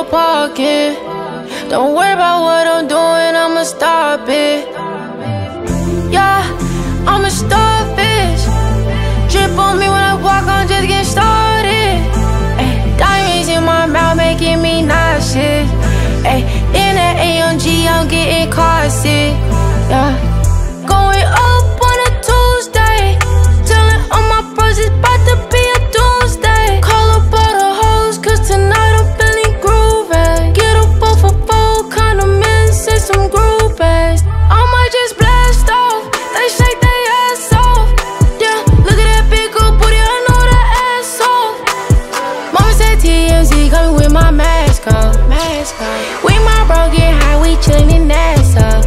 no parking. Don't worry about what I'm doing, I'ma stop it. Yeah, I'm a starfish. Drip on me when I walk, I'm just getting started. Ay, diamonds in my mouth making me nauseous. Ay, in that AMG, I'm getting car sick. Yeah, going up on a Tuesday. Telling all my bros it's about to be a doomsday. Call up all the hoes, cause tonight I'm feeling groovy. Get up off a boat, condiments and some groupies. I might just blast off, they shake their ass off. Yeah, look at that big old booty, I know that ass off. Mama said TMZ, got me with my mask off. We my bro get high, we chillin' in NASA.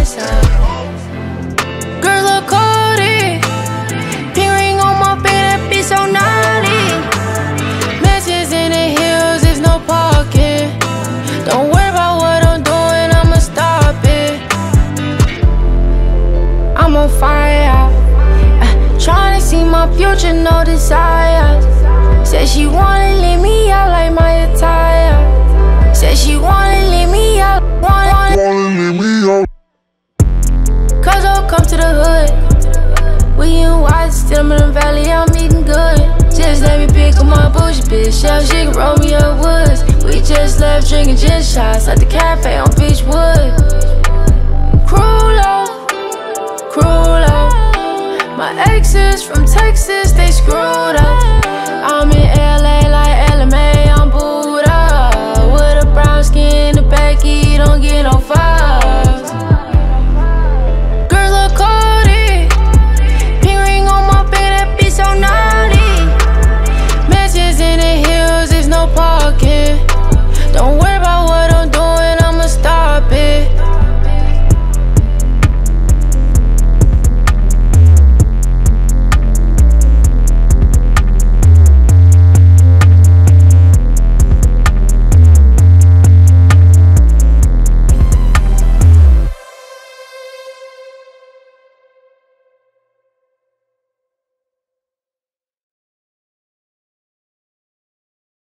Girls look cold, pink ring on my finger, that bitch so naughty. Mansions in the hills, there's no parking. Don't worry about what I'm doing, I'ma stop it. I'm on fire, tryna see my future, no desire. Said she wanna leave me out like my attire. Said she wanna leave me out, wanna leave me out. Cause I'll come to the hood. We in Watts, still I'm in the valley, I'm eating good. Just let me pick up my bullshit, bitch. Shell, she can roll me up woods. We just left drinking gin shots at the cafe on Beachwood. Cruel, my exes from Texas, they screwed up.